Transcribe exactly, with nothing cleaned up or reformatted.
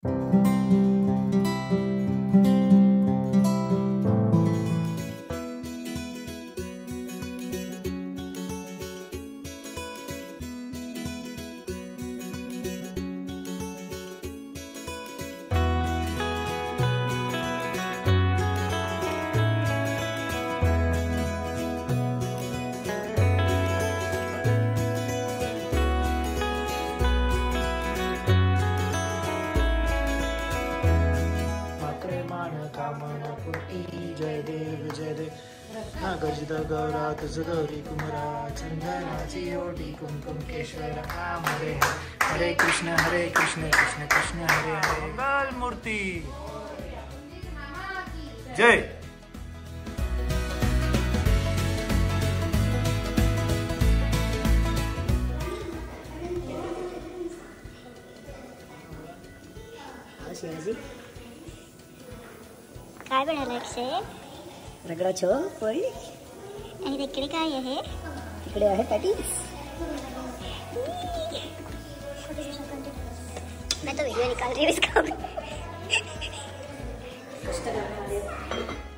जय देव जय देव नागजित गौरा तुझ गौरी कुमरा चंदनाची ओटी कुमकुम केशर हरे हरे कृष्ण हरे कृष्ण कृष्ण कृष्ण हरे हरे मंगल मूर्ती जय। काय बनायला अक्षय? रगडा छो पोळी आणि इकडे काय आहे? इकडे आहे पॅटीस। मैं तो वीडियो निकाल रही हूँ इसका। कष्ट करने वाले